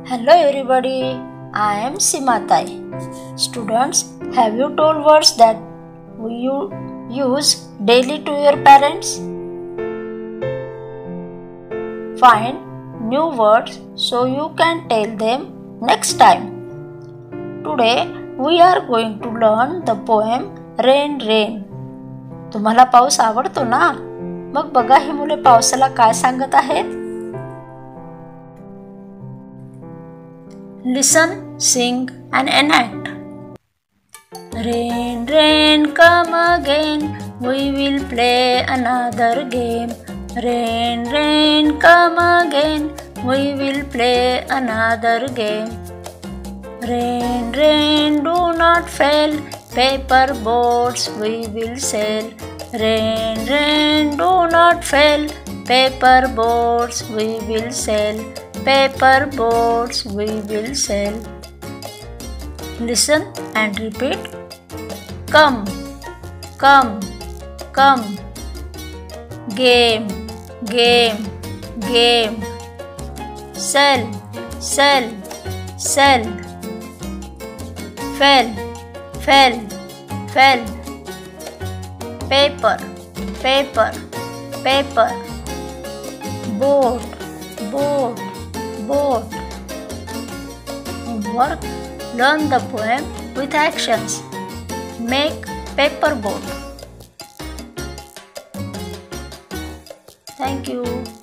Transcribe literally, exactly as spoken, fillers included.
Hello everybody, I am Simatai. Students, have you told words that you use daily to your parents? Find new words so you can tell them next time. Today we are going to learn the poem Rain Rain. तुम्हाला पाऊस आवडतो ना? मग बघा ही मुले पावसाला काय सांगत आहेत. Listen, sing and enact. Rain, rain, come again. We will play another game. Rain, rain, come again. We will play another game. Rain, rain, do not fail. Paper boats we will sail. Rain, rain, do not fail. Paper boats we will sail. Paper boats we will sail. Listen and repeat. Come, come, come. Game, game, game. Sell, sell, sell. Fell, fell, fell. Paper, paper, paper. Boat, boat, boat. Homework: learn the poem with actions. Make paper boat. Thank you.